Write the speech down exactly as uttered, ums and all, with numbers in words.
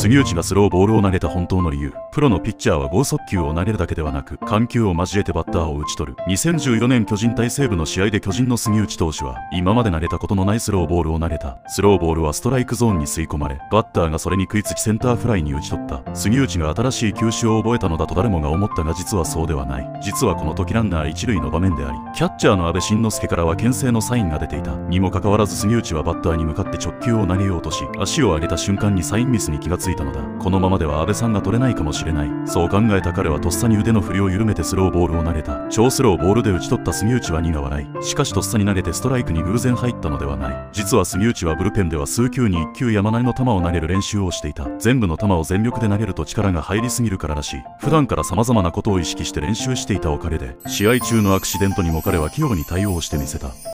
杉内がスローボールを投げた本当の理由。プロのピッチャーは剛速球を投げるだけではなく、緩急を交えてバッターを打ち取る。にせんじゅうよねん巨人対西武の試合で巨人の杉内投手は、今まで投げたことのないスローボールを投げた。スローボールはストライクゾーンに吸い込まれ、バッターがそれに食いつきセンターフライに打ち取った。杉内が新しい球種を覚えたのだと誰もが思ったが、実はそうではない。実はこの時ランナー一塁の場面であり、キャッチャーの阿部慎之助からは牽制のサインが出ていた。にもかかわらず杉内はバッターに向かって直球を投げようとし、足を上げた瞬間にサインミスに気がついたのだ。このままでは阿部さんが取れないかもしれない。そう考えた彼はとっさに腕の振りを緩めてスローボールを投げた。超スローボールで打ち取った杉内は苦笑い。しかしとっさに投げてストライクに偶然入ったのではない。実は杉内はブルペンでは数球にいっ球山なりの球を投げる練習をしていた。全部の球を全力で投げると力が入りすぎるかららしい。普段から様々なことを意識して練習していたおかげで、試合中のアクシデントにも彼は器用に対応してみせた。